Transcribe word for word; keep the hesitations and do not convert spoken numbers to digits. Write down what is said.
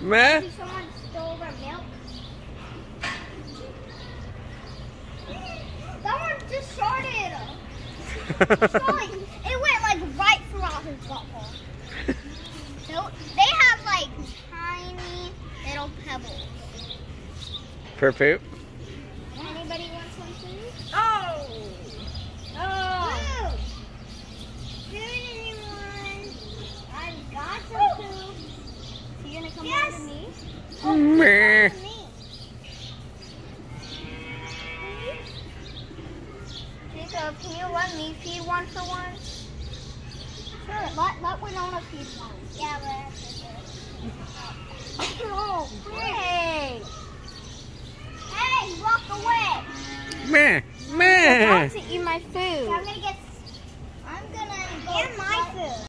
Meh. Maybe someone stole their milk. Someone just started. It went like right throughout his butthole. So they have like tiny little pebbles. For poop. Anybody want some food? Oh! Oh! Food, anyone? I've got some food. So you're gonna come Yes. over to me? Meh. Me. Jacob, can you let me feed one for once? Sure, let, let Winona feed one. Yeah, but oh, hey! Hey, walk away! Meh. I'm Meh. about to eat my food. I'm gonna get. I'm gonna get my food.